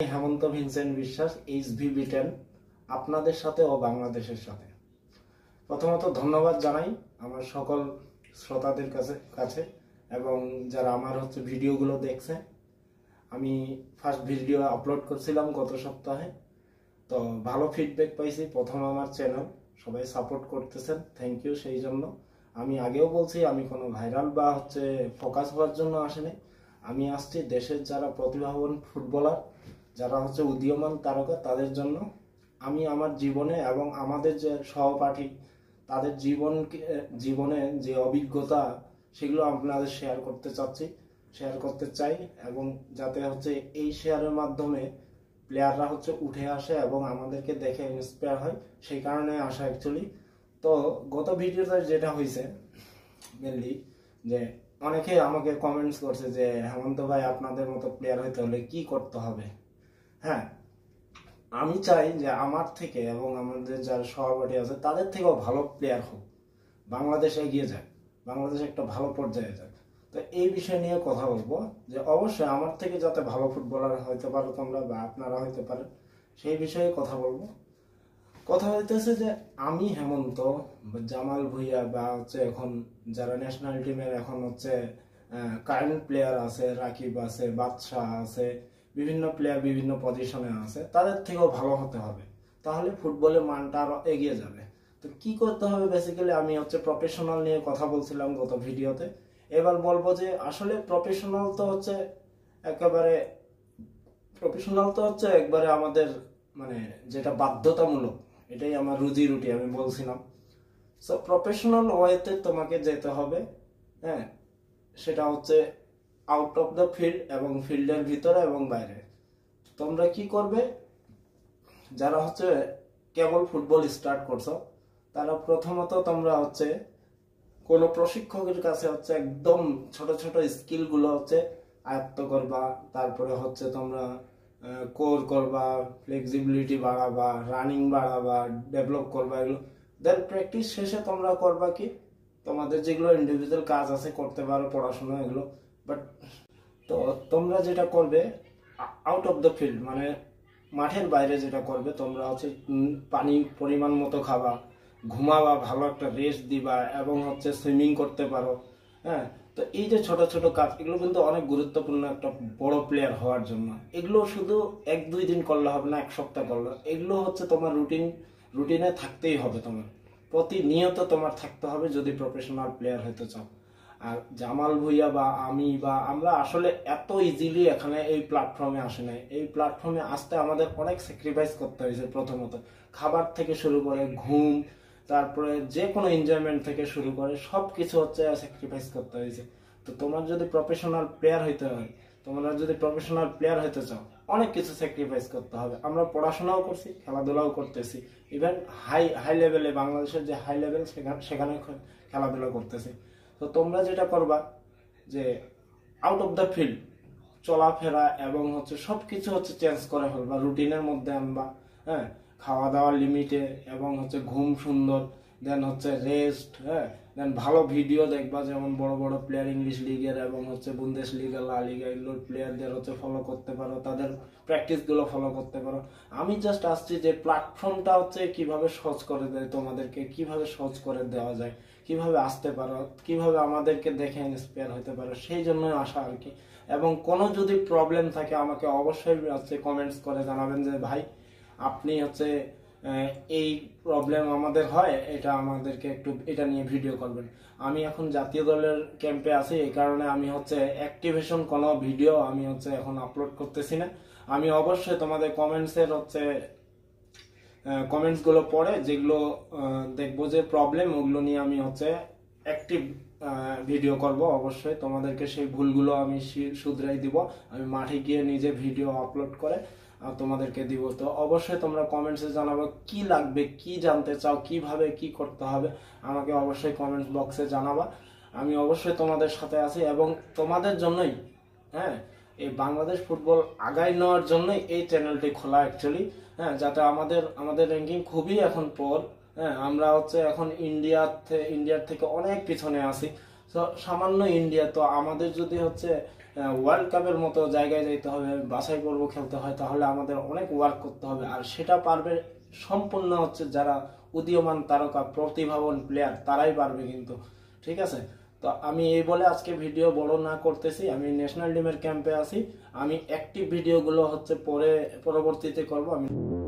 হেমন্ত Vincent বিশ্বাস H.V.B আপনাদের সাথে ও বাংলাদেশের সাথে। প্রথমত ধন্যবাদ জানাই আমার সকল শ্রোতাদের কাছে এবং যারা আমার ভিডিওগুলো দেখছে। আমি ফার্স্ট ভিডিও আপলোড করছিলাম গত সপ্তাহে, তো ভালো ফিডব্যাক পাইছি। প্রথম আমার চ্যানেল, সবাই সাপোর্ট করতেছেন, থ্যাংক ইউ। সেই জন্য আমি আগেও বলছি, আমি কোনো ভাইরাল বা ফোকাস হওয়ার জন্য আসিনি। আমি আসছি দেশের যারা প্রতিভাবান ফুটবলার, যারা উদীয়মান তারকা, তাদের জন্য। আমি আমার জীবনে এবং আমাদের যে সহপাঠী তাদের জীবনে যে অভিজ্ঞতা, সেগুলো আপনাদের শেয়ার করতে চাই এবং যাতে এই শেয়ারের মাধ্যমে প্লেয়াররা উঠে আসে এবং আমাদেরকে দেখে ইন্সপায়ার হয়, সেই কারণে আসা অ্যাকচুয়ালি। তো গত ভিডিওতে যেটা হয়েছে মেনলি, যে অনেকে আমাকে কমেন্টস করছে যে হেমন্ত ভাই, আপনাদের মতো প্লেয়ার হইতে হলে কি করতে হবে। হ্যাঁ, আমি চাই যে আমার থেকে এবং আমাদের যারা সহপাঠী আছে তাদের থেকেও ভালো প্লেয়ার হোক, বাংলাদেশ এগিয়ে যায়, বাংলাদেশ একটা ভালো পর্যায়ে যায়। তো এই বিষয় নিয়ে কথা বলবো, যে অবশ্যই আমার থেকে যাতে ভালো ফুটবলার হইতে পারো তোমরা বা আপনারা হইতে পারেন, সেই বিষয়ে কথা বলবো। কথা হইতেছে যে আমি হেমন্ত, জামাল ভুইয়া বা এখন যারা ন্যাশনাল টিমের এখন কারেন্ট প্লেয়ার আছে, রাকিব আছে, বাদশাহ আছে, বিভিন্ন প্লেয়ার বিভিন্ন পজিশনে আছে, তাদের থেকেও ভালো হতে হবে, তাহলে ফুটবলের মানটা আরো এগিয়ে যাবে। তো কি করতে হবে, বেসিক্যালি আমি প্রফেশনাল নিয়ে কথা বলছিলাম গত ভিডিওতে। এবার বলবো যে আসলে প্রফেশনাল তো একবারে আমাদের যেটা বাধ্যতামূলক, এটাই আমার রুজি রুটি, আমি বলছিলাম। সো প্রফেশনাল ওয়েতে তোমাকে যেতে হবে। হ্যাঁ, সেটা আউট অফ দ্য ফিল্ড এবং ফিল্ডের ভিতরে এবং বাইরে। তোমরা কি করবে, যারা কেবল ফুটবল স্টার্ট করছো, তারা প্রথমত তোমরা কোনো প্রশিক্ষকের কাছে একদম ছোট ছোট স্কিল গুলো আয়ত্ত করবা। তারপরে তোমরা কোর করবা, ফ্লেক্সিবিলিটি বাড়াবা, রানিং বাড়াবা, ডেভেলপ করবা, এগুলো দেন প্র্যাকটিস শেষে তোমরা করবা কি, তোমাদের যেগুলো ইন্ডিভিজুয়াল কাজ আছে করতে পারো, পড়াশোনা, এগুলো। বাট তো তোমরা যেটা করবে আউট অফ দ্য ফিল্ড, মাঠের বাইরে যেটা করবে, তোমরা পানি পরিমাণ মতো খাবা, ঘুমাবা, ভালো একটা রেস্ট দিবা এবং সুইমিং করতে পারো। হ্যাঁ, তো এই যে ছোট ছোট কাজ, এগুলো কিন্তু অনেক গুরুত্বপূর্ণ একটা বড় প্লেয়ার হওয়ার জন্য। এগুলো শুধু 1-2 দিন করলে হবে না, 1 সপ্তাহ করলে। এগুলো তোমার রুটিনে থাকতেই হবে, তোমার প্রতিনিয়ত তোমার থাকতে হবে যদি প্রফেশনাল প্লেয়ার হতে চাও। আর জামাল ভুইয়া বা আমি বা আমরা আসলে এত ইজিলি এখানে এই প্ল্যাটফর্মে আসে নাই। এই প্ল্যাটফর্মে আসতে আমাদের অনেক স্যাক্রিফাইস করতে হয়েছে। প্রথমত খাবার থেকে শুরু করে ঘুম, তারপরে যে কোনো এনজয়মেন্ট থেকে শুরু করে সবকিছু স্যাক্রিফাইস করতে হয়েছে। তো তোমার যদি প্রফেশনাল প্লেয়ার হইতে হয়, তোমরা যদি প্রফেশনাল প্লেয়ার হইতে চাও, অনেক কিছু স্যাক্রিফাইস করতে হবে। আমরা পড়াশোনাও করছি, খেলাধুলাও করতেছি, ইভেন হাই লেভেলে, বাংলাদেশের যে হাই লেভেল সেখানে খেলাধুলা করতেছি। তো তোমরা যেটা করবা, যে আউট অফ দ্য ফিল্ড চলাফেরা এবং সবকিছু চেঞ্জ করে ফেলবা, রুটিনের মধ্যে আনবা। হ্যাঁ, খাওয়া দাওয়া লিমিটে এবং ঘুম সুন্দর, দেন রেস্ট। হ্যাঁ, দেন ভালো ভিডিও দেখবা, যেমন বড় বড় প্লেয়ার ইংলিশ লিগের এবং বুন্দেশ লিগা, লা লিগা, এগুলোর প্লেয়ারদের ফলো করতে পারো, তাদের প্র্যাকটিস গুলো ফলো করতে পারো। আমি জাস্ট আসছি যে প্ল্যাটফর্মটা কিভাবে সহজ করে দেয়, তোমাদেরকে কিভাবে সহজ করে দেওয়া যায়, কিভাবে আসতে পারো, কিভাবে আমাদেরকে দেখে ইন্সপায়ার হতে পারো, সেই জন্যই আসা আর কি। এবং কোনো যদি প্রবলেম থাকে আমাকে অবশ্যই কমেন্টস করে জানাবেন যে ভাই, আপনি এই প্রবলেম আমাদের হয়, এটা আমাদেরকে একটু এটা নিয়ে ভিডিও করবেন। আমি এখন জাতীয় দলের ক্যাম্পে আছি, এই কারণে আমি অ্যাক্টিভেশন কোনো ভিডিও আমি এখন আপলোড করতেছি না। আমি অবশ্যই তোমাদের কমেন্টস গুলো পড়ে যেগুলো দেখবো যে প্রবলেম, ওগুলো নিয়ে আমি অ্যাক্টিভ ভিডিও করব। অবশ্যই তোমাদেরকে সেই ভুলগুলো আমি শুধরাই দিব। আমি মাঠে গিয়ে নিজে ভিডিও আপলোড করে তোমাদেরকে দিব। তো অবশ্যই তোমরা কমেন্টসে জানাবো কি লাগবে, কি জানতে চাও, কিভাবে কি করতে হবে, আমাকে অবশ্যই কমেন্টস বক্সে জানাবা। আমি অবশ্যই তোমাদের সাথে আছি এবং তোমাদের জন্যই, হ্যাঁ, এই বাংলাদেশ ফুটবল আগায় নেওয়ার জন্যই এই চ্যানেলটি খোলা অ্যাকচুয়ালি। হ্যাঁ, যাতে আমাদের র্যাঙ্কিং খুবই এখন পর। হ্যাঁ, আমরা এখন ইন্ডিয়ার থেকে অনেক পিছনে আছি। তো সামান্য ইন্ডিয়া, তো আমাদের যদি হচ্ছে ওয়ার্ল্ড কাপের মতো জায়গায় যাইতে হবে, বাছাই পর্ব খেলতে হয়, তাহলে আমাদের অনেক ওয়ার্ক করতে হবে। আর সেটা পারবে সম্পূর্ণ হচ্ছে যারা উদীয়মান তারকা প্রতিভাবান প্লেয়ার, তারাই পারবে কিন্তু। ঠিক আছে, তো আমি এই বলে আজকে ভিডিও বড় না করতেছি। আমি ন্যাশনাল টিমের ক্যাম্পে আছি, আমি অ্যাক্টিভ ভিডিওগুলো হচ্ছে পরবর্তীতে করব। আমি